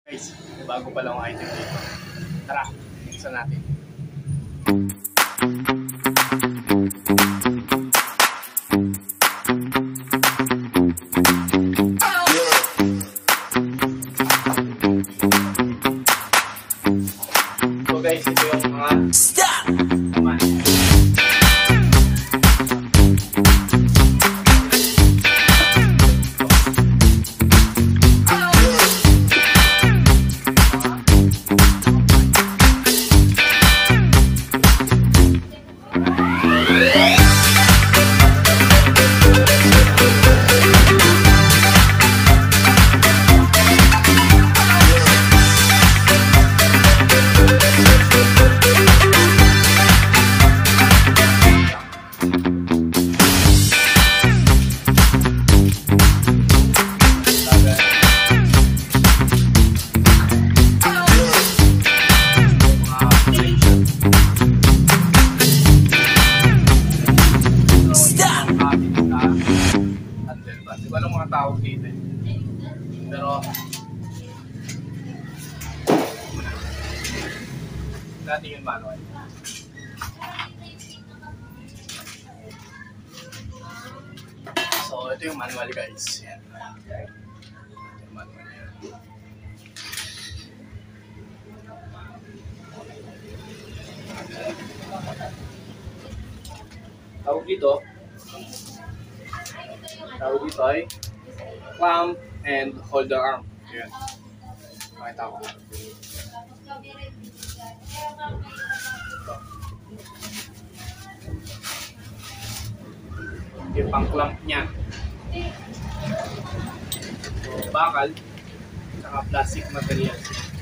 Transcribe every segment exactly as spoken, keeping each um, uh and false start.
Guys, may bago pa lang item dito. Tara, buksan natin. So guys, ito yung mga naman. Diba lang mga tawag dito eh. Pero natin yung manual. So ito yung manual guys. Yan. Yung manual yan. Tawag dito Tawag dito ay clamp and hold the arm. Ayan. Pakita ko. Yung pang clamp niya. So, bakal saka plastic material.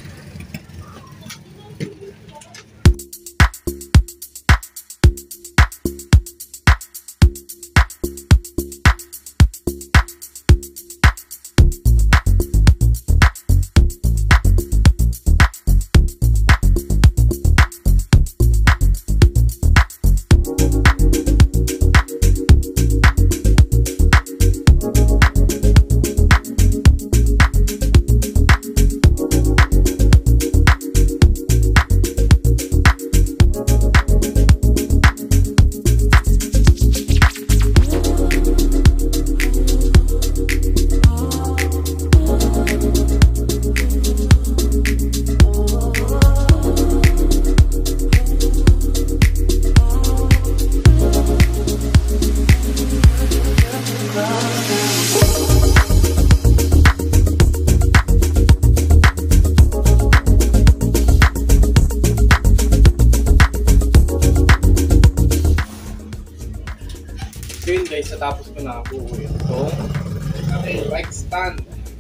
So yun guys, natapos ko na buo itong okay, bike stand.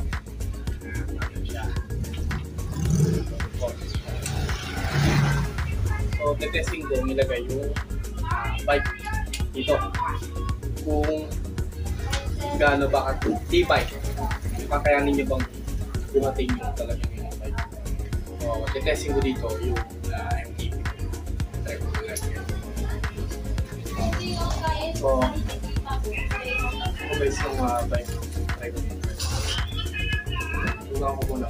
So tetesting ko, nilagay yung uh, bike dito. Kung gaano ba ang tibay, kakayanin nyo bang buhatin nyo talaga yung bike. So tetesting ko dito yung uh, M T B. Try ko na lang. So ito guys yung uh, bike. Try ko dito. Tugang ko muna.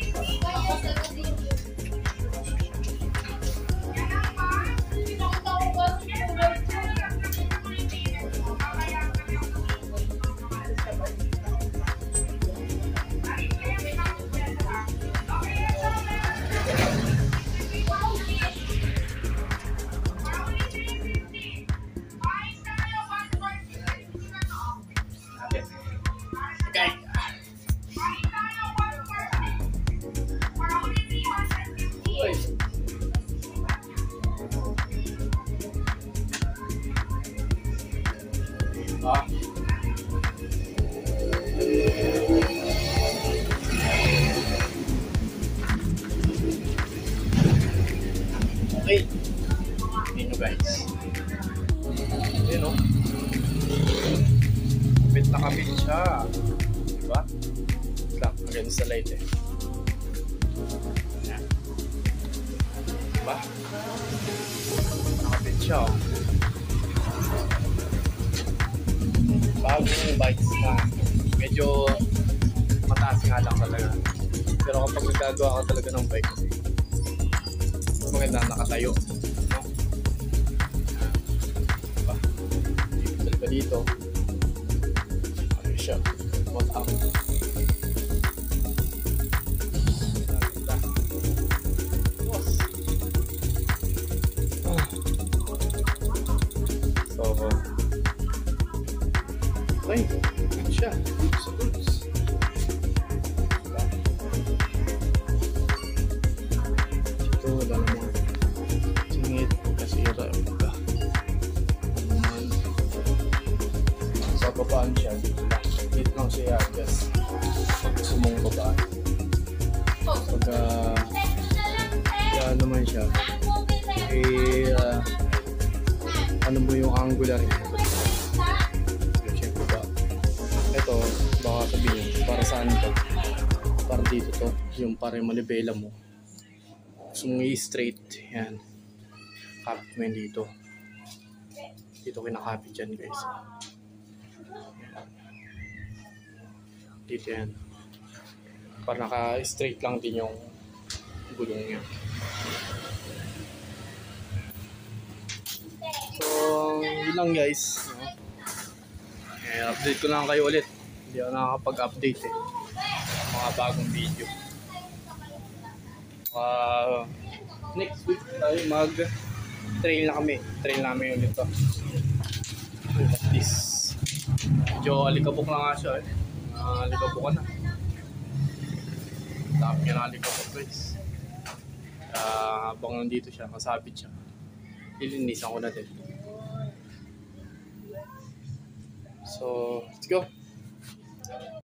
Okay. Ah. Okay. Dito guys. Ayan o. Kapit na kapit siya. Diba? Lang, against the light eh. Ayan. Diba? Nakapit siya o. bagong bikes na medyo mataas nga lang talaga. Pero pag nagagawa ka talaga ng bike, maganda nakatayo, no? Diba? Dito ka dito, ano siya, murang. So, okay, ano siya, dito sa tools. Ito, wala naman singit, kasira, ka. Sa babaan siya, dito lang. Dito lang siya, just sumong babaan. Pagka, kaya naman siya, eh, uh, ano mo yung angular niya. Siyempre ba, ito, baka sabihin, para saan to? Para dito to, yung para yung manibela mo. Gusto mong i-straight, yan. Kapit mo yun dito. Dito kinakapit yan, guys. Yan. Dito yan. Para naka-straight lang din yung gulong niya. So, yun lang guys. Eh, update ko lang kayo ulit. Hindi ako nakakapag-update eh. Mga bagong video. Uh, next week tayo mag-trail na kami. Trail namin ulit to. Look at this. Medyo alikabok na nga siya eh. Uh, alikabok na. Tapos niya na alikabok guys. Uh, habang nandito siya, kasabit siya. Ilinisan ko na din. So, let's go.